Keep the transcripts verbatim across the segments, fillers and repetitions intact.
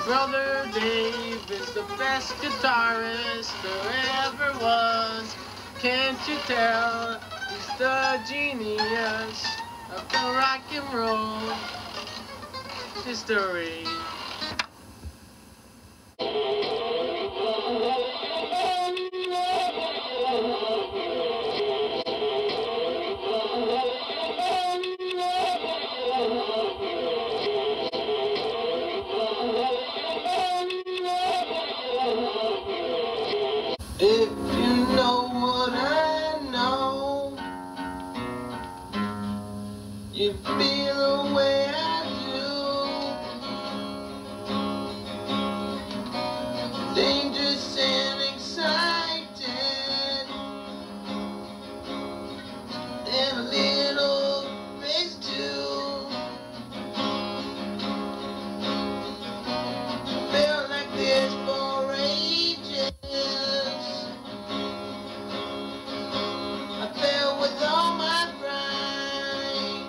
Brother Dave is the best guitarist there ever was. Can't you tell? He's the genius of the rock and roll history. If you know what I know, you feel the way I do. Dangerous and excited, and a little race too. Felt like this for ages. I fell with all my pride.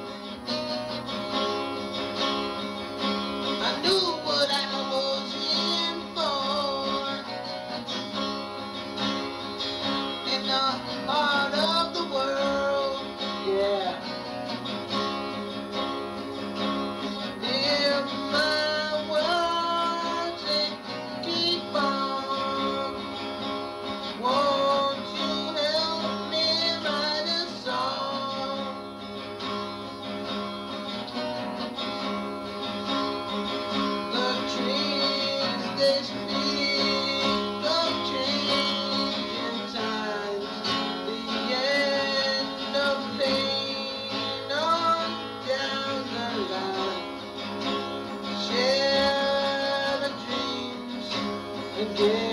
I knew what I was in for. In the heart of the world, yeah. Hear my words and keep on. Won't you help me write a song? The trees, they speak of changing times, the end of pain on down the line. Share the dreams again.